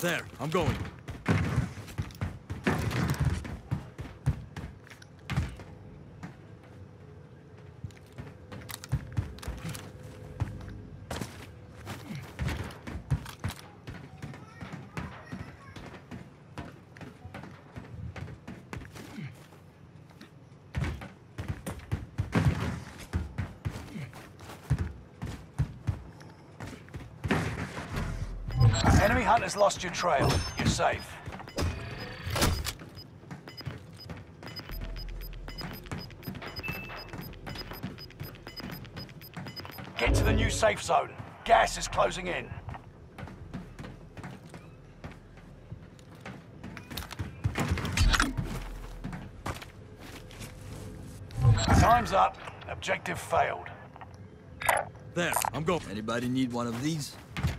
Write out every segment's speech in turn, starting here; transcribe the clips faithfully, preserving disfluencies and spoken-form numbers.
There, I'm going. Enemy hunters lost your trail. You're safe. Get to the new safe zone. Gas is closing in. Time's up. Objective failed. There, I'm going. Anybody need one of these?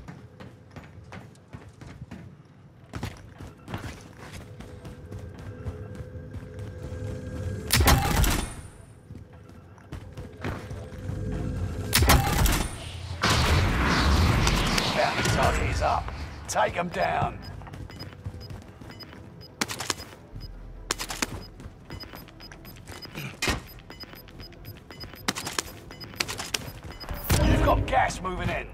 Bounty target is up. Take them down. You've got gas moving in.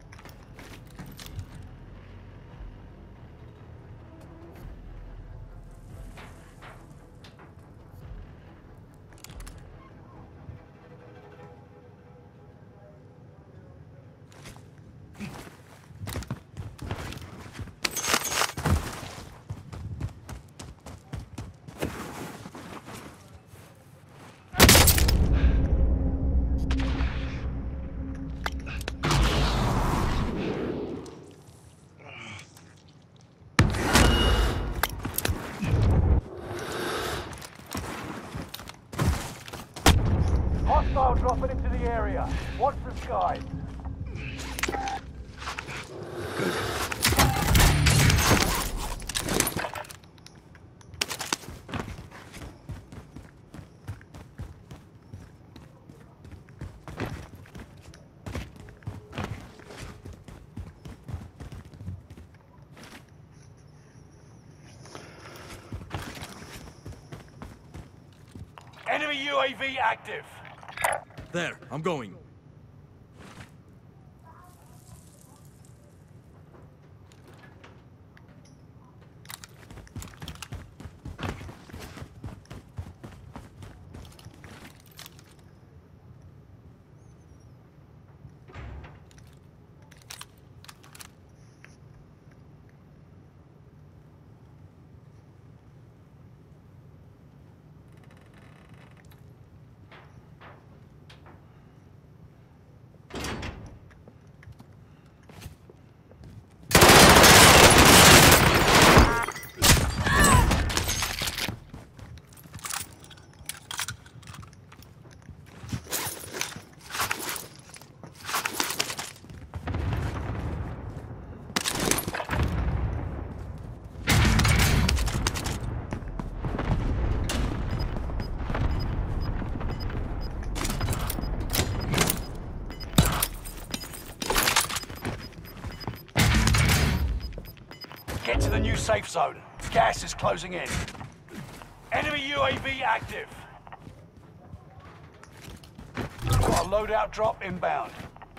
Hostile dropping into the area. Watch the skies. Good. Enemy U A V active. There, I'm going. Get to the new safe zone. Gas is closing in. Enemy U A V active. Got a loadout drop inbound.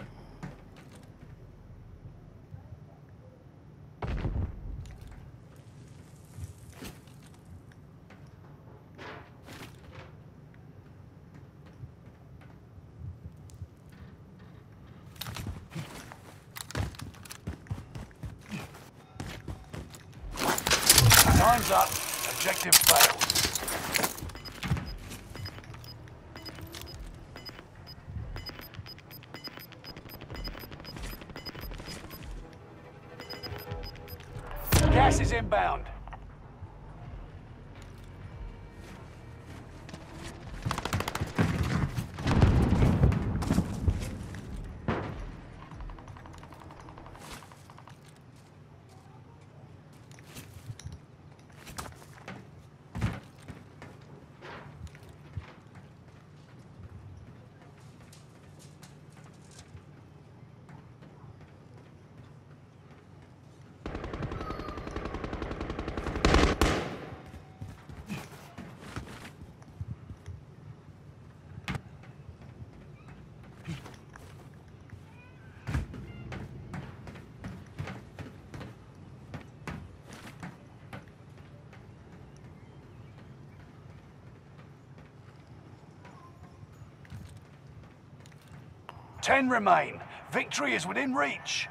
Time's up. Objective failed. Gas is inbound. Ten remain. Victory is within reach.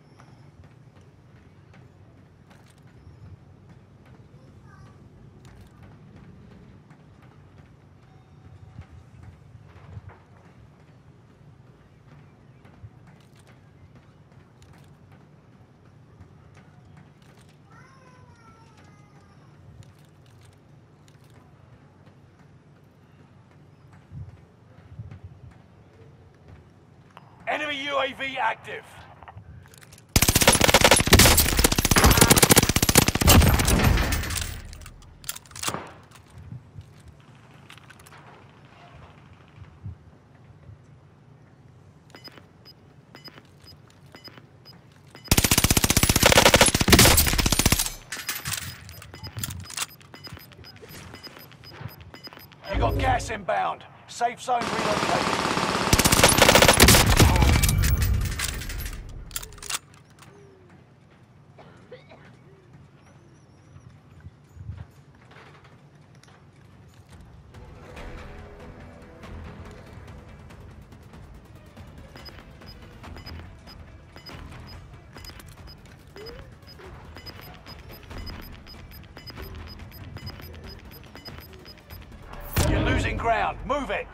Enemy U A V active. You got gas inbound. Safe zone relocated. You're losing ground. Move it.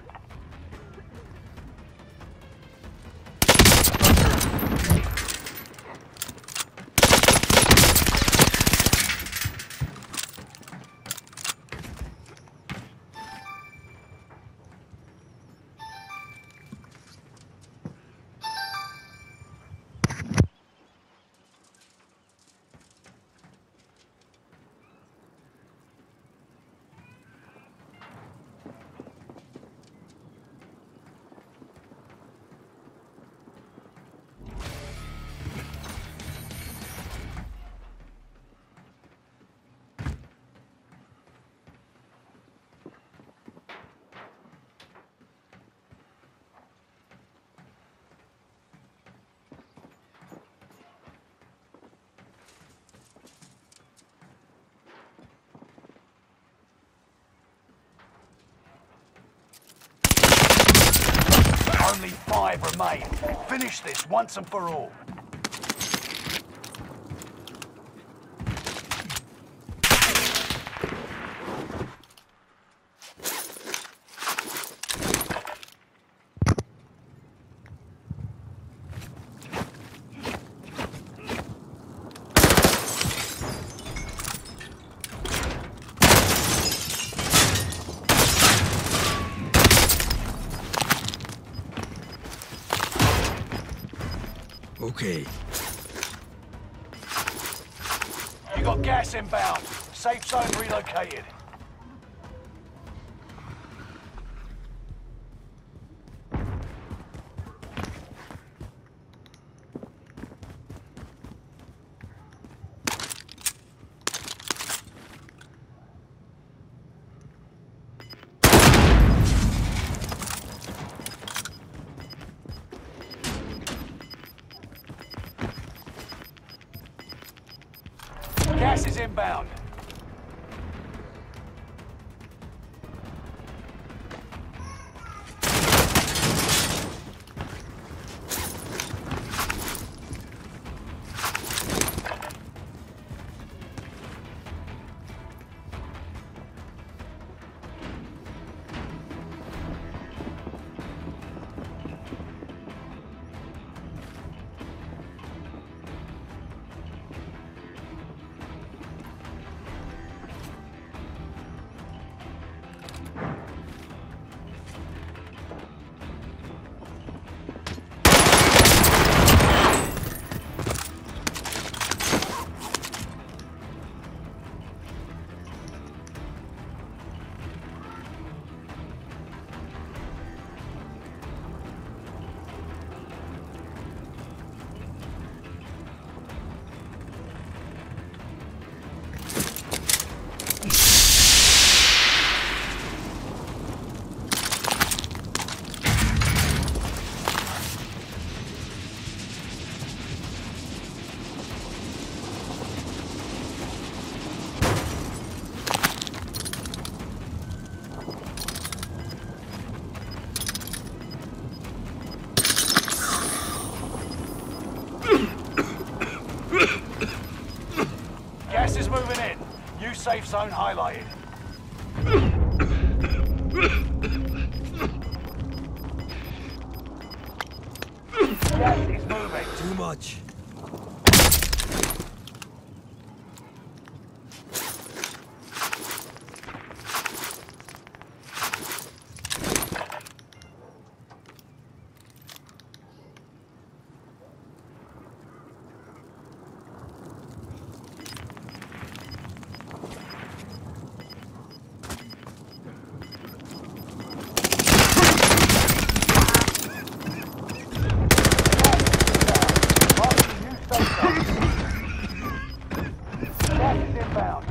Only five remain. Finish this once and for all. Okay. You got gas inbound. Safe zone relocated. Gas is inbound. safe zone highlighted. Gas is moving. Too much. Gas is inbound.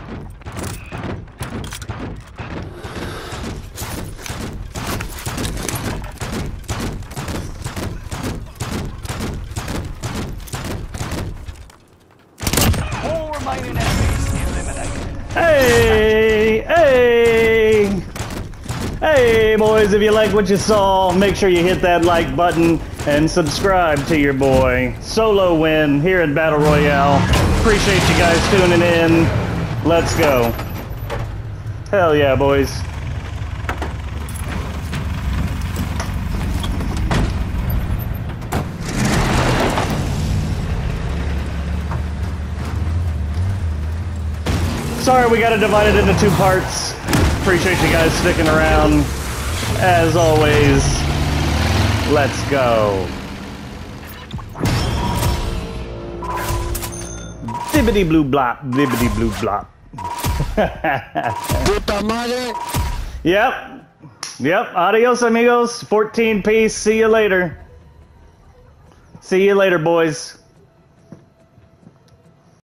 All remaining enemies eliminated. Hey, hey, hey, boys, if you like what you saw, make sure you hit that like button and subscribe to your boy. Solo win here in Battle Royale. Appreciate you guys tuning in. Let's go. Hell yeah, boys. Sorry we got to divide it into two parts. Appreciate you guys sticking around. As always, let's go. Bibbidi blue blop, bibbidi blue blop. Puta madre. Yep. Yep. Adios, amigos. fourteen piece. See you later. See you later, boys.